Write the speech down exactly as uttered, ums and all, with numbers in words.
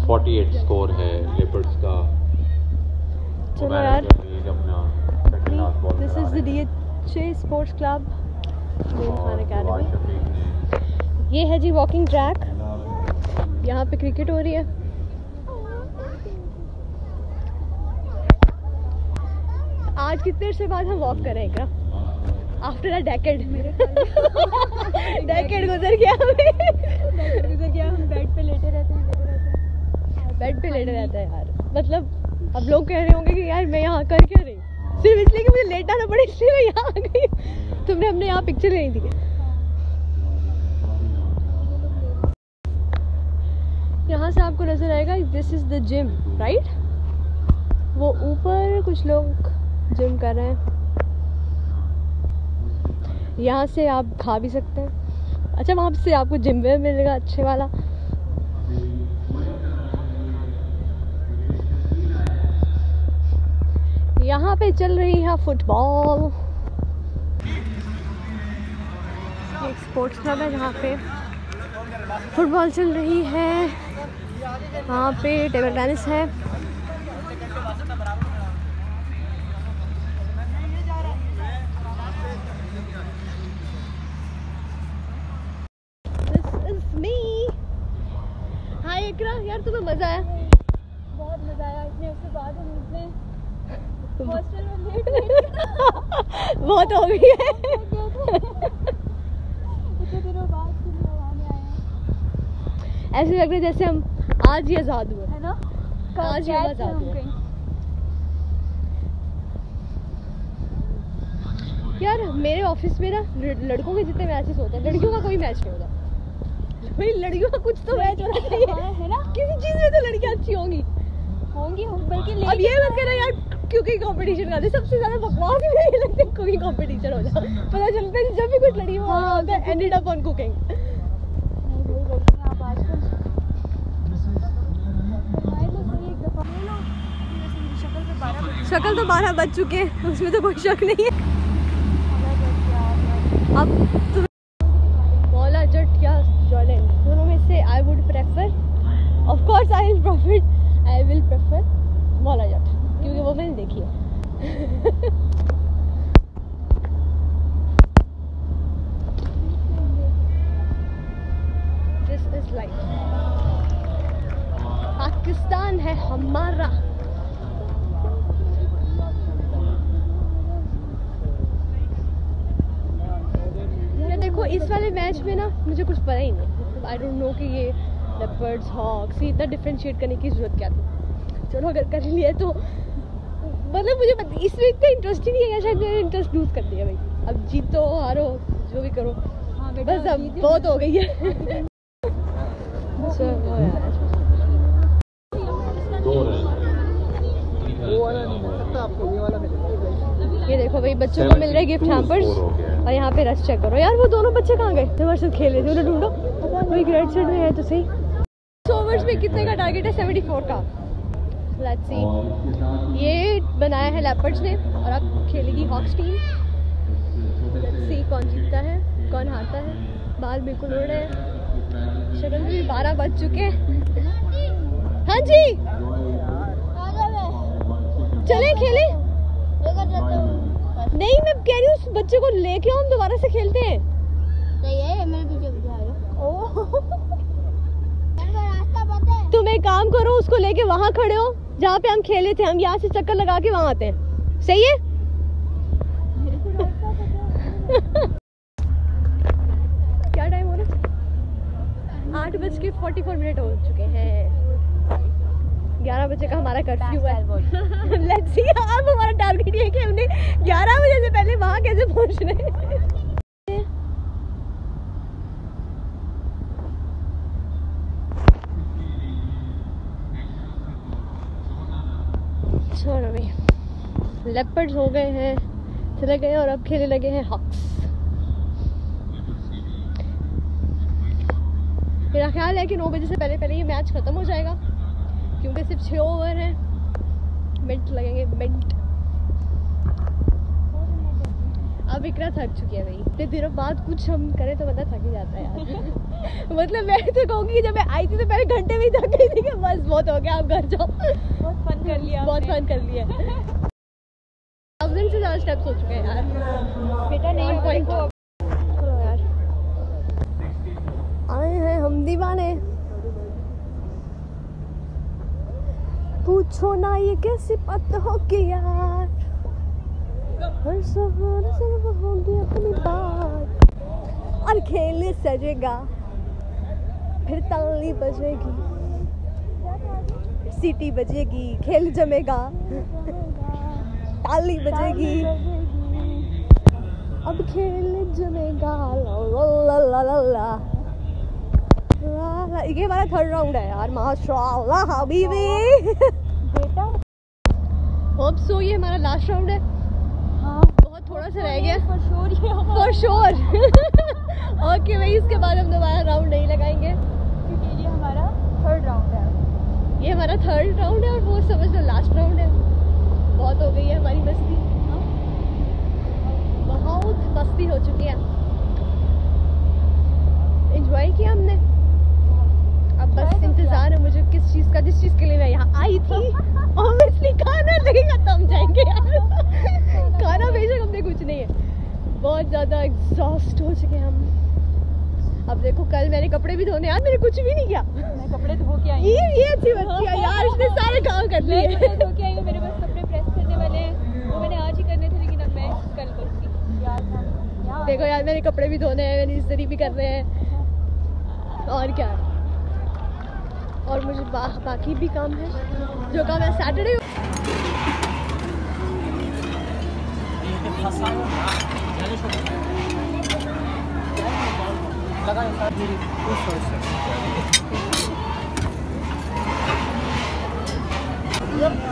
अड़तालीस स्कोर है लेपर्ड्स का। चलो यार, this is the DHA sports club Khan academy. ये है जी वॉकिंग ट्रैक, यहाँ पे क्रिकेट हो रही है। आज कितने देर से बाद हम वॉक कर रहे हैं क्या? आफ्टर अ डेकेड डेकेड गुजर गया हमें गुजर गया हम बेड पे लेटे रहते हैं लेटे रहते हैं बेड पे लेटे रहते हैं यार। मतलब अब लोग कह रहे होंगे कि यार मैं यहाँ कर क्या रही, सिर्फ इसलिए कि मुझे लेट आना पड़े इसलिए मैं यहाँ आ गई। तुमने हमने यहाँ पिक्चर नहीं थी। यहाँ से आपको नजर आएगा this is the gym right. वो ऊपर कुछ लोग जिम कर रहे हैं। यहाँ से आप खा भी सकते हैं। अच्छा, वहाँ से आपको जिम वेयर मिलेगा अच्छे वाला। यहाँ पे चल रही है फुटबॉल। एक स्पोर्ट्स क्लब है जहाँ पे फुटबॉल चल रही है। वहाँ पे टेबल टेनिस है। यार तुम्हें मजा आया? बहुत मजा आया। इतने उसके बाद हम इतने हॉस्टल में लेट लेट बहुत हो गई है। इतने दिनों बाद फिर आने आए। ऐसे लग रहा है जैसे हम आज ही आजाद हुए है ना। आज ही आजाद हुए यार। मेरे ऑफिस में ना लड़कों के जितने मैचेस होते हैं, लड़कियों का कोई मैच नहीं होता। भाई लड़कियों का कुछ तो मैच होना चाहिए है ना। किसी चीज में तो लड़कियां अच्छी होंगी होंगी बल्कि अब ये मत कहना यार क्योंकि कंपटीशन करते सबसे ज्यादा बकवास ही नहीं लगते। कुकिंग कंपटीशन हो जाए पता चलता है जब भी कुछ लड़की वहाँ होता है एंडेड अप ऑन कुकिंग। शक्ल तो बारह बज चुके हैं, उसमें तो कोई शक नहीं है। अब मौला जट या जॉर्डन दोनों में से I would prefer, of course I will prefer I will prefer Maula Jatt, क्योंकि वो मैंने देखी है। This is life. पाकिस्तान है हमारा। देखो इस वाले मैच में ना मुझे कुछ पता ही नहीं। आई डोंट नो कि ये लेपर्ड्स हॉक्स इतना डिफरेंशिएट करने की जरूरत क्या थी। चलो अगर कर लिया तो मतलब मुझे इसमें इतना इंटरेस्ट ही नहीं है। शायद मैंने इंटरेस्ट लूज कर दिया भाई। अब जीतो हारो जो भी करो हाँ, बस अब बहुत हो गई है। ये देखो भाई बच्चों को मिल रहे गिफ्ट हैम्पर्स और यहाँ पे रश चेक करो। यार वो दोनों बच्चे कहाँ गए जो हमारे साथ खेल रहे थे? उन्हें ढूंढो। कोई ग्रेड सेट में है तो सही। ओवर्स में कितने का टारगेट है? सेवेंटी फोर का। Let's see. ये बनाया है लेपर्ड्स ने और अब खेलेगी हॉक्स टीम। लेट्स सी कौन जीतता है कौन हारता है। बाल बिल्कुल उड़ रहे हैं। शक्ल भी बारह बज चुके हैं। हाँ जी चले खेले। नहीं मैं कह रही हूँ उस बच्चे को लेके आओ, हम दोबारा से खेलते हैं। सही है मेरे पीछे पीछे आ रहे हो। तुम एक काम करो उसको लेके वहाँ खड़े हो जहाँ पे हम खेले थे। हम यहाँ से चक्कर लगा के वहाँ आते हैं। सही है। क्या टाइम हो रहा है? आठ बज के फोर्टी फोर मिनट हो चुके हैं। ग्यारह बजे का हमारा कर्फ्यू है। लेट्स सी अब हमारा टारगेट ये है कि हमने ग्यारह बजे से पहले वहाँ कैसे पहुँचने। छोड़ो भाई। लेपर्ड्स हो गए हैं चले गए और अब खेलने लगे हैं हॉक्स। मेरा ख्याल है कि नौ बजे से पहले पहले ये मैच खत्म हो जाएगा क्योंकि सिर्फ छः ओवर हैं। मिनट लगेंगे मिनट। अब इकरा थक चुकी है भाई, इतने दिनों बाद कुछ हम करें तो बंदा थक ही जाता है यार। मतलब मैं तो कहूँगी कि जब मैं आई थी तो पहले घंटे में ही थक गई थी कि बस बहुत हो गया, आप घर जाओ। बहुत फन कर लिया, बहुत फन कर लिया। थाउजेंड से ज़्यादा स्टेप्स हो चुके हैं यार बेटा। नहीं पॉइंट को चलो यार, आए हैं हम दीवाने। पूछो ना ये कैसी बात होगी यार, हर सहारा सिर्फ होगी अपनी बात। और खेल सजेगा फिर ताली बजेगी, सीटी बजेगी, खेल जमेगा, ताली बजेगी, अब खेल जमेगा। ला ला ला ला ला। ये हमारा थर्ड राउंड है यार, माशाल्लाह हबीबी। बेटा होप सो ये हमारा लास्ट राउंड है। हाँ बहुत थोड़ा सा रह गया फॉर श्योर, ये फॉर श्योर। ओके भाई, इसके बाद हम दोबारा राउंड नहीं लगाएंगे क्योंकि ये हमारा थर्ड राउंड है। ये हमारा थर्ड राउंड है और वो समझ लो लास्ट राउंड है। बहुत हो गई है हमारी मस्ती, बहुत मस्ती हो चुकी है, एंजॉय किया हमने। अब बस इंतजार है मुझे किस चीज़ का, जिस चीज़ के लिए मैं यहाँ आई थी। ऑब्वियसली खाना लगेगा तो हम जाएंगे यार। खाना बेशक हमने कुछ नहीं है, बहुत ज़्यादा एग्जॉस्ट हो चुके हैं हम। अब देखो कल मैंने कपड़े भी धोने, यार मैंने कुछ भी नहीं किया। मैं कपड़े धो के आई ये ये अच्छी बच्ची है यार, इसने सारे काम कर लिए। मैं धो के आई हूँ, मेरे पास कपड़े प्रेस करने वाले हैं, वो मैंने आज ही करने थे, लेकिन अब मैं कल करूँगी यार। देखो यार मैंने कपड़े भी धोने हैं, मैंने इस्त्री भी करने हैं, और क्या, और मुझे बा, बाकी भी काम है जो काम है सैटरडे। Yep.